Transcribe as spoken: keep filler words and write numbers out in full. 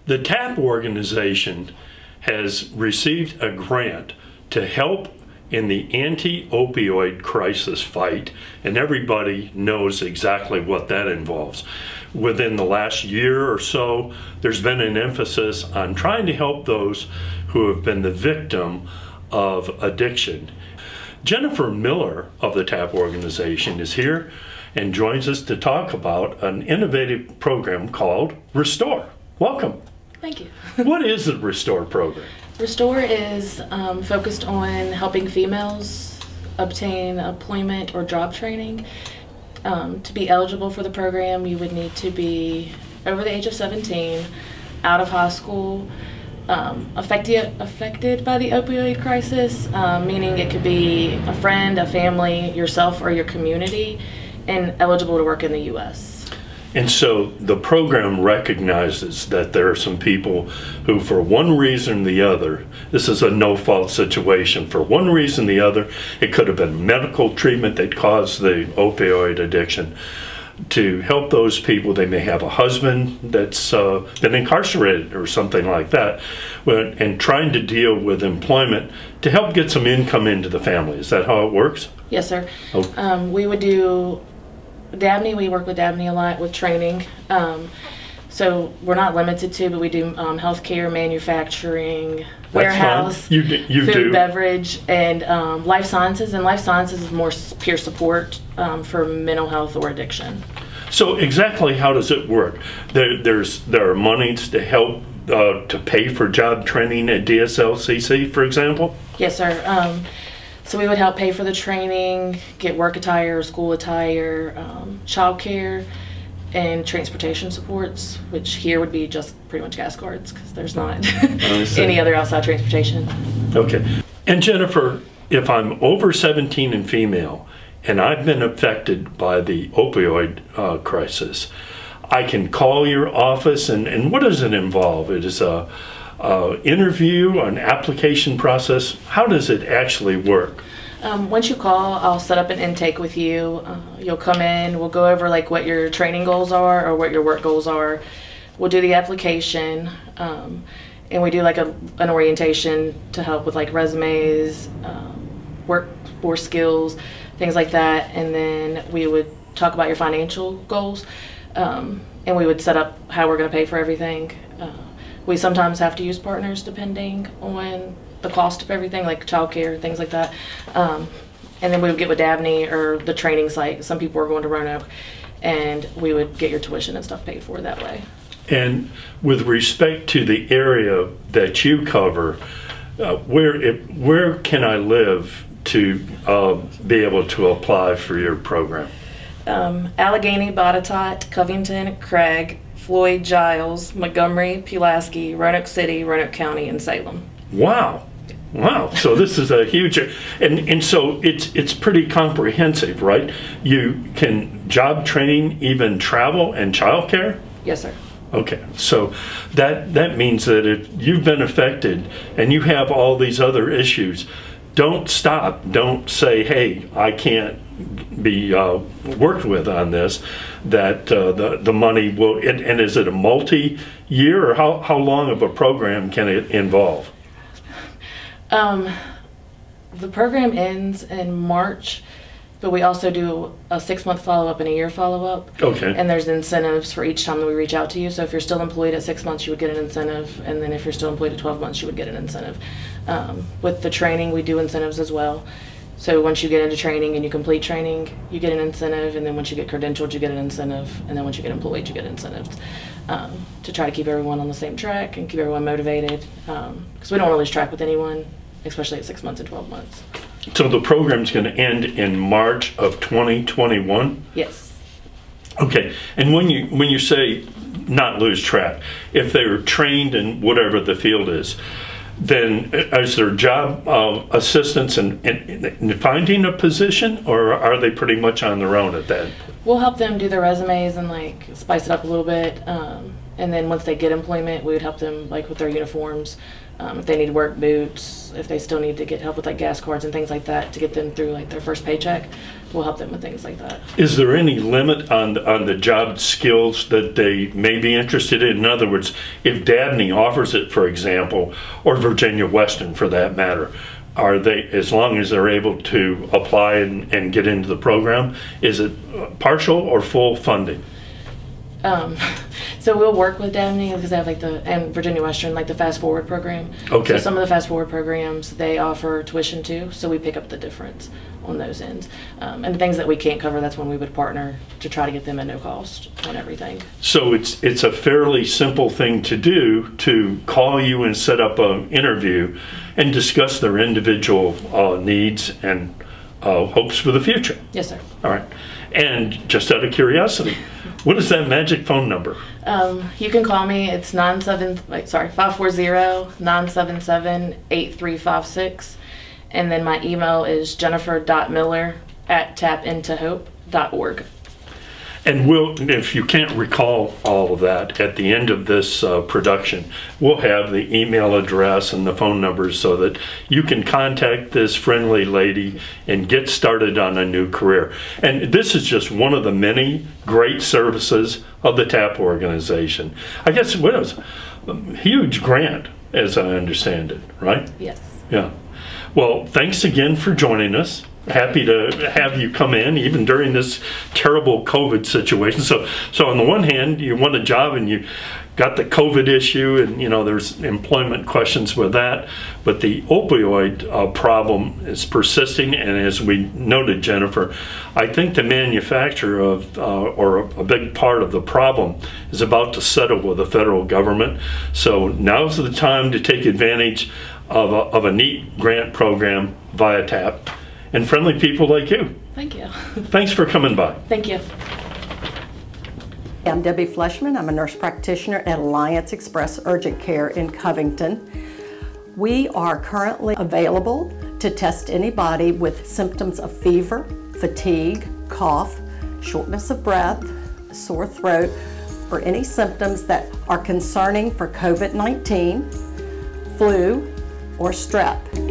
The TAP organization has received a grant to help in the anti-opioid crisis fight, and everybody knows exactly what that involves. Within the last year or so, there's been an emphasis on trying to help those who have been the victim of addiction. Jennifer Miller of the TAP organization is here and joins us to talk about an innovative program called Restore. Welcome. Thank you. What is the Restore program? Restore is um, focused on helping females obtain employment or job training. Um, to be eligible for the program, you would need to be over the age of seventeen, out of high school, um, affected, affected by the opioid crisis, um, meaning it could be a friend, a family, yourself, or your community, and eligible to work in the U S And so the program recognizes that there are some people who, for one reason or the other, this is a no-fault situation. For one reason or the other, it could have been medical treatment that caused the opioid addiction. To help those people, they may have a husband that's uh, been incarcerated or something like that, and trying to deal with employment to help get some income into the family. Is that how it works? Yes, sir. Okay. Um, we would do Dabney, we work with Dabney a lot with training. Um, so we're not limited to, but we do um, healthcare, manufacturing, That's warehouse, fun. You do, you food, do. beverage, and um, life sciences. And life sciences is more peer support um, for mental health or addiction. So exactly how does it work? There, there's there are monies to help uh, to pay for job training at D S L C C, for example? Yes, sir. Um, So we would help pay for the training, get work attire, school attire, um, child care, and transportation supports, which here would be just pretty much gas cards because there's not any other outside transportation. Okay. And Jennifer, if I'm over seventeen and female, and I've been affected by the opioid uh, crisis, I can call your office, and, and what does it involve? It is a Uh, interview, an application process. How does it actually work? Um, once you call, I'll set up an intake with you. Uh, you'll come in, we'll go over like what your training goals are or what your work goals are. We'll do the application, um, and we do like a, an orientation to help with like resumes, um, workforce skills, things like that. And then we would talk about your financial goals, um, and we would set up how we're going to pay for everything. Uh, We sometimes have to use partners depending on the cost of everything, like childcare, things like that. Um, and then we would get with Dabney or the training site. Some people are going to Roanoke, and we would get your tuition and stuff paid for that way. And with respect to the area that you cover, uh, where it, where can I live to uh, be able to apply for your program? Um, Allegheny, Botetourt, Covington, Craig, Floyd, Giles, Montgomery, Pulaski, Roanoke City, Roanoke County, and Salem. Wow, wow! So this is a huge, and and so it's it's pretty comprehensive, right? You can job training, even travel and childcare. Yes, sir. Okay, so that that means that if you've been affected and you have all these other issues, don't stop. Don't say, "Hey, I can't be uh, worked with on this." That uh, the the money will. And, and is it a multi-year, or how how long of a program can it involve? Um, the program ends in March, but we also do a six-month follow-up and a year follow-up. Okay. And there's incentives for each time that we reach out to you. So if you're still employed at six months, you would get an incentive, and then if you're still employed at twelve months, you would get an incentive. Um, with the training, we do incentives as well. So once you get into training and you complete training, you get an incentive, and then once you get credentialed, you get an incentive, and then once you get employed, you get incentives, um, to try to keep everyone on the same track and keep everyone motivated, because um, we don't want to lose track with anyone, especially at six months and twelve months. So the program's going to end in March of twenty twenty-one? Yes. Okay, and when you when you say not lose track, if they're trained in whatever the field is, then is there job uh, assistance in, in, in finding a position, or are they pretty much on their own at that? We'll help them do their resumes and like spice it up a little bit, um, and then once they get employment, we would help them like with their uniforms, um, if they need work boots, if they still need to get help with like gas cards and things like that to get them through like their first paycheck. we'll help them with things like that. Is there any limit on the, on the job skills that they may be interested in? In other words, if Dabney offers it, for example, or Virginia Western for that matter, are they, as long as they're able to apply and, and get into the program, is it partial or full funding? Um, so we'll work with Dabney because they have like the, and Virginia Western, like the Fast Forward program. Okay. So some of the Fast Forward programs, they offer tuition too, so we pick up the difference on those ends. Um, and the things that we can't cover, that's when we would partner to try to get them at no cost on everything. So it's it's a fairly simple thing to do, to call you and set up an interview and discuss their individual uh, needs and uh, hopes for the future. Yes, sir. All right. And just out of curiosity, what is that magic phone number? Um, you can call me. It's nine seven like sorry five four zero, nine seven seven, eight three five six, and then my email is jennifer dot miller at tap into hope dot org. And we'll, if you can't recall all of that, at the end of this uh, production, we'll have the email address and the phone numbers so that you can contact this friendly lady and get started on a new career. And this is just one of the many great services of the TAP organization. I guess it was a huge grant, as I understand it, right? Yes. Yeah. Well, thanks again for joining us. Happy to have you come in, even during this terrible COVID situation. So, so on the one hand, you want a job and you got the COVID issue, and you know there's employment questions with that. But the opioid uh, problem is persisting, and as we noted, Jennifer, I think the manufacturer of, uh, or a, a big part of the problem, is about to settle with the federal government. So now's the time to take advantage of a, of a neat grant program via TAP. And friendly people like you. Thank you. Thanks for coming by. Thank you. I'm Debbie Fleshman. I'm a nurse practitioner at Alliance Express Urgent Care in Covington. We are currently available to test anybody with symptoms of fever, fatigue, cough, shortness of breath, sore throat, or any symptoms that are concerning for COVID nineteen, flu, or strep.